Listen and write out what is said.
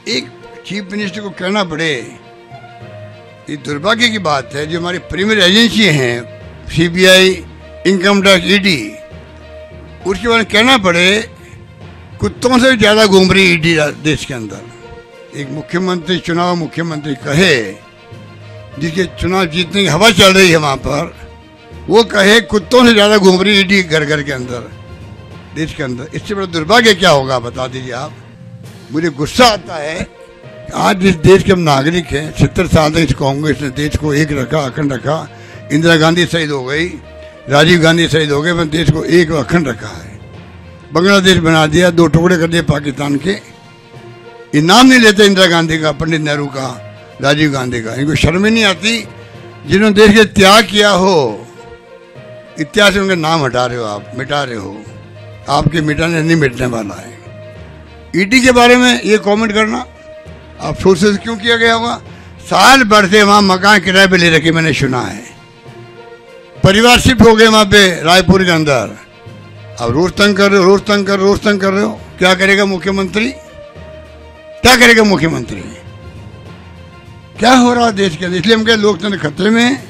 एक chief minister को कहना पड़े, ये दुर्भाग्य की बात है। जो हमारी प्रीमियर एजेंसी हैं, सीबीआई, इनकम टैक्स, ईडी, उसके बारे में कहना पड़े कुत्तों से ज़्यादा घूम रही ईडी देश के अंदर। एक मुख्यमंत्री, चुनाव मुख्यमंत्री कहे, जिसके चुनाव जीतने की हवा चल रही है वहाँ पर, वो कहे कुत्तों से ज़्यादा घूम रही ईडी घर घर के अंदर, देश के अंदर। इससे बड़ा दुर्भाग्य क्या होगा बता दीजिए आप। मुझे गुस्सा आता है। आज इस देश के हम नागरिक हैं। 70 साल तक इस कांग्रेस ने देश को एक रखा, अखंड रखा। इंदिरा गांधी शहीद हो गई, राजीव गांधी शहीद हो गए, पर देश को एक अखंड रखा है। बांग्लादेश बना दिया, 2 टुकड़े कर दिए पाकिस्तान के। ये नाम नहीं लेते इंदिरा गांधी का, पंडित नेहरू का, राजीव गांधी का। इनको शर्म ही नहीं आती जिन्होंने देश के त्याग किया हो। इतिहास से उनका नाम हटा रहे हो आप, मिटा रहे हो। आपके मिटाने नहीं मिटने वाला है। ईडी के बारे में ये कमेंट करना आप सोच क्यों किया गया होगा? साल भर से वहाँ मकान किराए पे ले रखे, मैंने सुना है। परिवार शिफ्ट हो गए वहाँ पे रायपुर के अंदर। अब रोज तंग कर रहे हो, रोज तंग कर रहे हो। क्या करेगा मुख्यमंत्री? क्या करेगा मुख्यमंत्री? क्या हो रहा है देश के अंदर? इसलिए हम कहे लोकतंत्र खतरे में है।